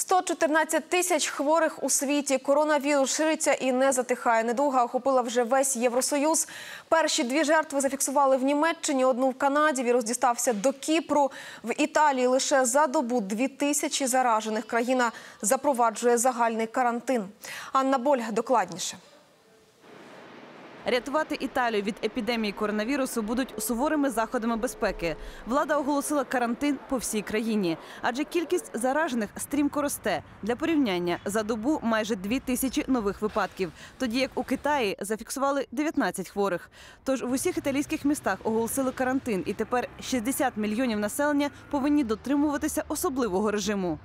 114 тисяч хворих у світі. Коронавірус шириться і не затихає. Недуга охопила вже весь Євросоюз. Перші дві жертви зафіксували в Німеччині, одну в Канаді. Вірус дістався до Кіпру. В Італії лише за добу 2000 заражених. Країна запроваджує загальний карантин. Анна Боль докладніше. Рятувати Італію від епідемії коронавірусу будуть суворими заходами безпеки. Влада оголосила карантин по всій країні, адже кількість заражених стрімко росте. Для порівняння, за добу майже 2000 нових випадків, тоді як у Китаї зафіксували 19 хворих. Тож в усіх італійських містах оголосили карантин, і тепер 60 мільйонів населення повинні дотримуватися особливого режиму.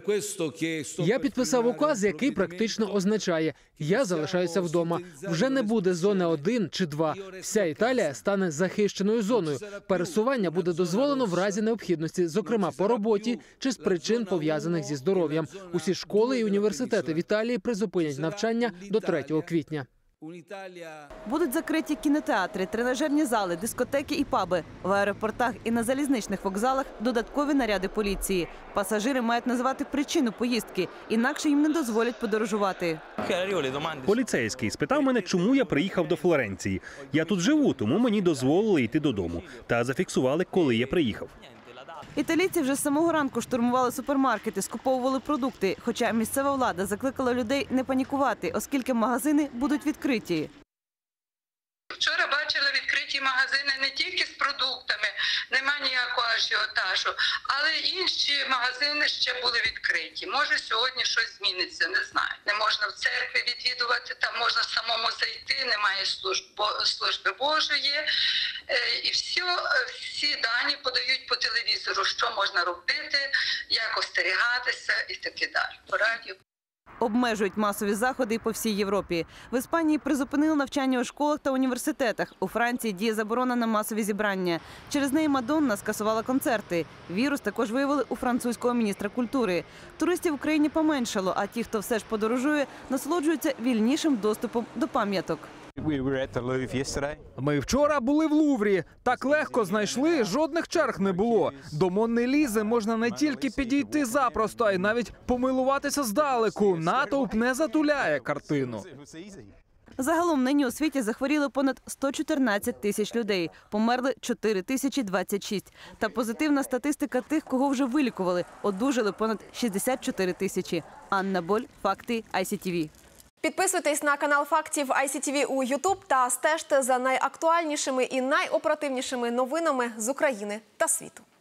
Я підписав указ, який практично означає – я залишаюся вдома. Вже не буде зони 1 чи 2. Вся Італія стане захищеною зоною. Пересування буде дозволено в разі необхідності, зокрема по роботі чи з причин, пов'язаних зі здоров'ям. Усі школи і університети в Італії призупинять навчання до 3 квітня. Будуть закриті кінотеатри, тренажерні зали, дискотеки і паби. В аеропортах і на залізничних вокзалах додаткові наряди поліції. Пасажири мають назвати причину поїздки, інакше їм не дозволять подорожувати. Поліцейський спитав мене, чому я приїхав до Флоренції. Я тут живу, тому мені дозволили йти додому. Та зафіксували, коли я приїхав. Італійці вже з самого ранку штурмували супермаркети, скуповували продукти. Хоча місцева влада закликала людей не панікувати, оскільки магазини будуть відкриті. Вчора бачила відкриті магазини не тільки з продуктами, нема ніякого ажіотажу, але інші магазини ще були відкриті. Може сьогодні щось зміниться, не знаю. Не можна в церкві відвідувати, там можна самому зайти, немає служби Божої. І всі дані подають по телевізору, що можна робити, як остерігатися і таке далі. По радіо. Обмежують масові заходи і по всій Європі. В Іспанії призупинили навчання у школах та університетах. У Франції діє заборона на масові зібрання. Через неї Мадонна скасувала концерти. Вірус також виявили у французького міністра культури. Туристів в Україні поменшало, а ті, хто все ж подорожує, насолоджуються вільнішим доступом до пам'яток. Ми вчора були в Луврі. Так легко знайшли, жодних черг не було. До Монни Лізи можна не тільки підійти запросто, а й навіть помилуватися здалеку. Натовп не затуляє картину. Загалом нині у світі захворіли понад 114 тисяч людей, померли 4026. Та позитивна статистика тих, кого вже вилікували, одужали понад 64 тисячі. Анна Боль, Факти, ICTV. Підписуйтесь на канал Фактів ICTV у YouTube та стежте за найактуальнішими і найоперативнішими новинами з України та світу.